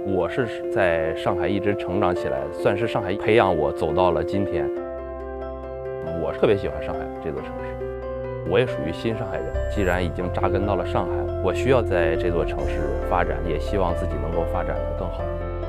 我是在上海一直成长起来，算是上海培养我走到了今天。我特别喜欢上海这座城市，我也属于新上海人。既然已经扎根到了上海，我需要在这座城市发展，也希望自己能够发展得更好。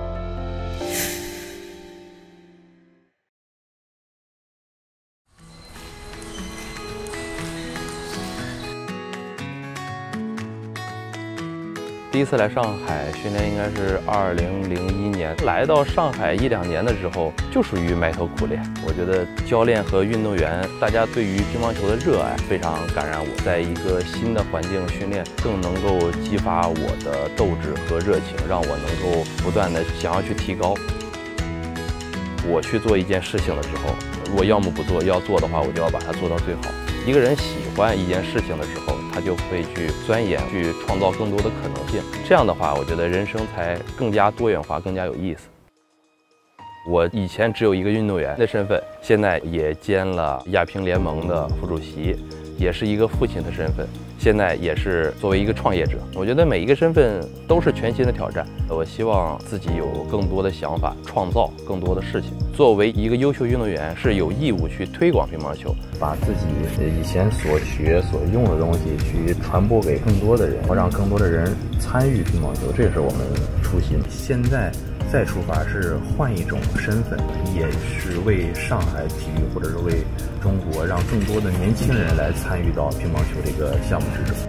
第一次来上海训练应该是2001年，来到上海1、2年的时候，就属于埋头苦练。我觉得教练和运动员，大家对于乒乓球的热爱非常感染我。在一个新的环境训练，更能够激发我的斗志和热情，让我能够不断的想要去提高。我去做一件事情的时候，我要么不做，要做的话，我就要把它做到最好。一个人喜欢一件事情的时候，他就会去钻研，去创造更多的可能性。这样的话，我觉得人生才更加多元化，更加有意思。我以前只有一个运动员的身份，现在也兼了亚乒联盟的副主席，也是一个父亲的身份，现在也是作为一个创业者。我觉得每一个身份都是全新的挑战。我希望自己有更多的想法，创造更多的事情。作为一个优秀运动员，是有义务去推广乒乓球， 把自己以前所学所用的东西去传播给更多的人，让更多的人参与乒乓球，这是我们初心。现在再出发是换一种身份，也是为上海体育或者是为中国，让更多的年轻人来参与到乒乓球这个项目之中。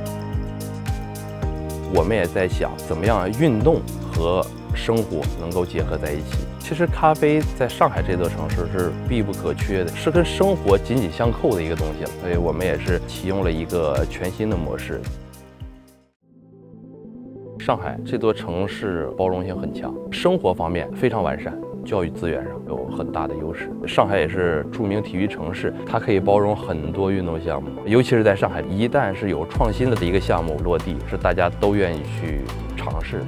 我们也在想，怎么样运动和生活能够结合在一起。其实咖啡在上海这座城市是必不可缺的，是跟生活紧紧相扣的一个东西，所以我们也是启用了一个全新的模式。上海这座城市包容性很强，生活方面非常完善，教育资源上有很大的优势。上海也是著名体育城市，它可以包容很多运动项目，尤其是在上海，一旦是有创新的一个项目落地，是大家都愿意去尝试的。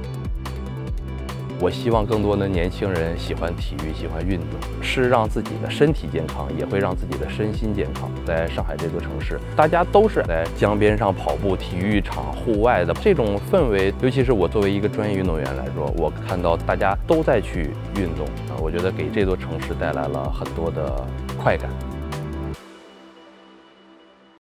我希望更多的年轻人喜欢体育，喜欢运动，是让自己的身体健康，也会让自己的身心健康。在上海这座城市，大家都是在江边上跑步，体育场户外的这种氛围，尤其是我作为一个专业运动员来说，我看到大家都在去运动啊，我觉得给这座城市带来了很多的快感。